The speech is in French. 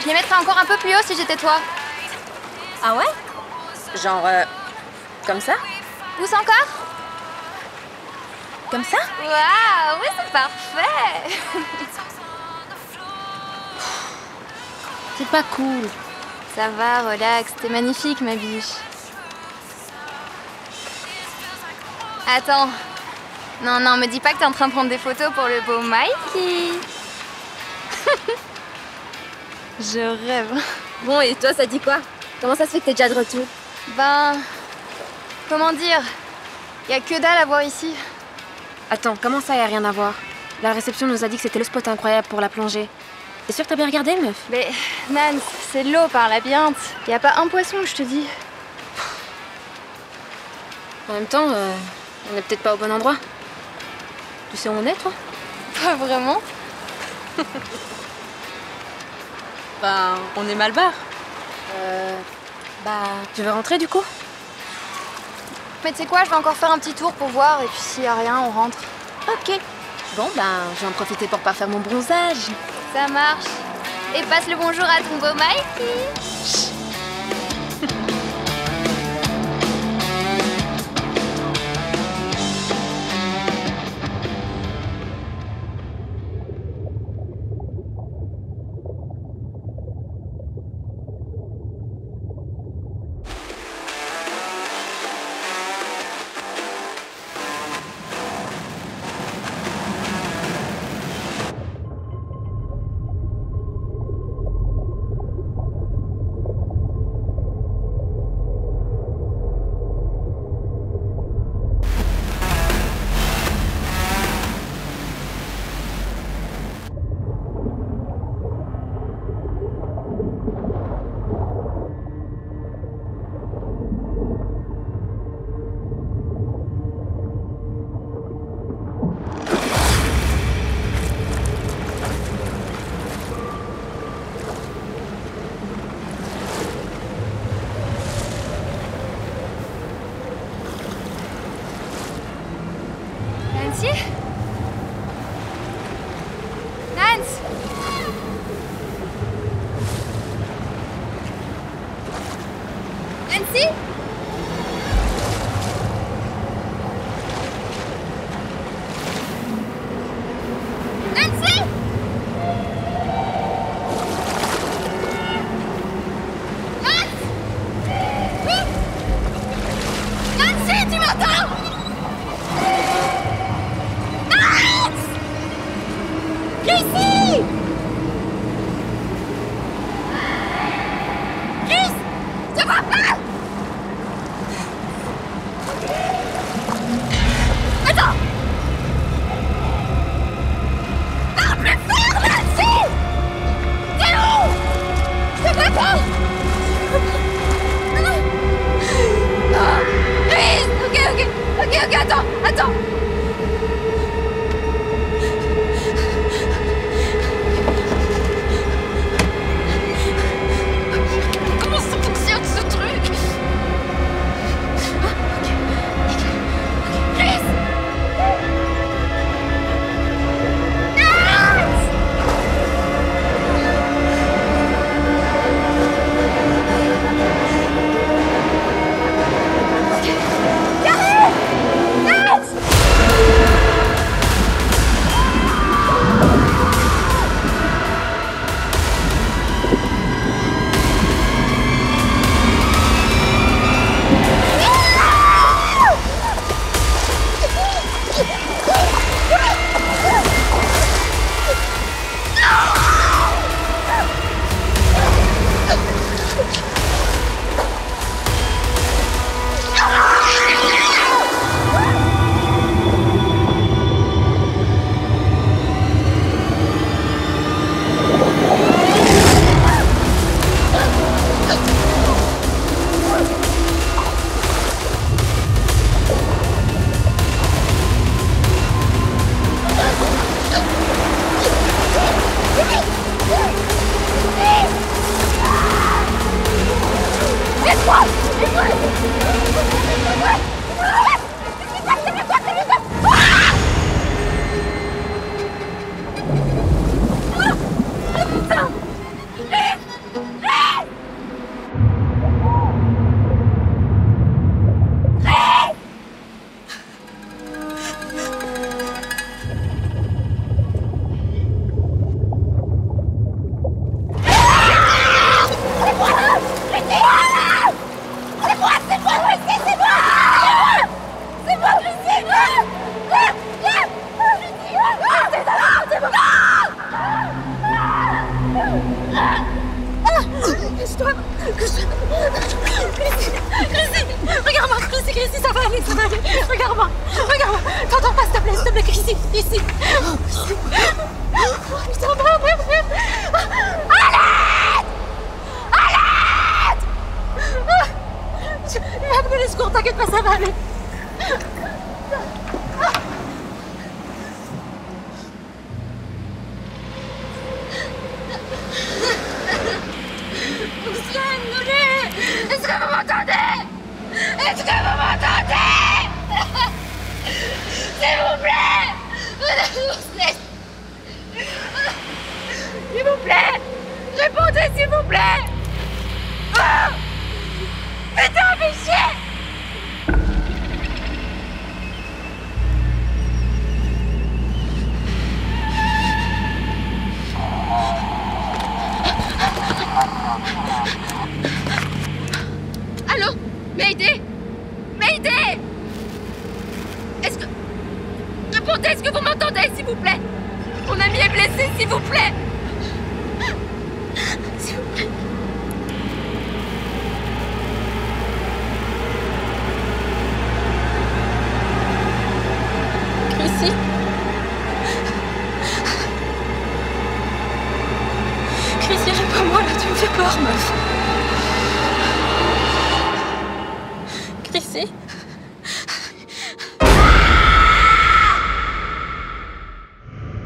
les mettrais encore un peu plus haut si j'étais toi. Ah ouais? Genre, comme ça? Pousse encore? Comme ça? Waouh, oui, c'est parfait. C'est pas cool. Ça va, relax, t'es magnifique, ma biche. Attends. Non, non, me dis pas que t'es en train de prendre des photos pour le beau Mikey. Je rêve. Bon, et toi, ça dit quoi? Comment ça se fait que t'es déjà de retour? Ben... Comment dire? Y a que dalle à voir ici. Attends, comment ça, y a rien à voir? La réception nous a dit que c'était le spot incroyable pour la plongée. T'es sûre que t'as bien regardé, meuf? Mais, Nan, c'est l'eau par labyrinthe. Y a pas un poisson, je te dis. En même temps, on est peut-être pas au bon endroit. Tu sais où on est, toi? Pas vraiment. Ben, on est mal barre. Tu veux rentrer, du coup? Mais tu sais quoi, je vais encore faire un petit tour pour voir, et puis s'il y a rien, on rentre. Ok. Bon, ben, je vais en profiter pour parfaire mon bronzage. Ça marche. Et passe le bonjour à ton beau Mikey. Nancy? Nance? Nancy? Nancy? Nance? Oui? Nancy, tu m'entends? Lucie! Chris! Je vois pas! Attends! Parle plus fort, Nancy! T'es où? Je vois pas! Non, non! Ah, Chris! Ok, attends! Comment ça fonctionne ce truc? Chris! Ça va aller, ça va aller. Regarde-moi, regarde-moi. T'entends pas, s'il te plaît, ici, ici. Oh, putain, merde, merde, merde. Arrête! Arrête! Il va appeler les secours, t'inquiète pas, ça va aller. Est-ce que vous m'entendez? Est-ce que vous m'entendez? S'il vous plaît! S'il vous plaît! Répondez, s'il vous plaît! Ah! Putain, fais chier! Allô? Mayday? Mayday? Est-ce que... Répondez, est-ce que vous m'entendez, s'il vous plaît? Mon ami est blessé, s'il vous plaît!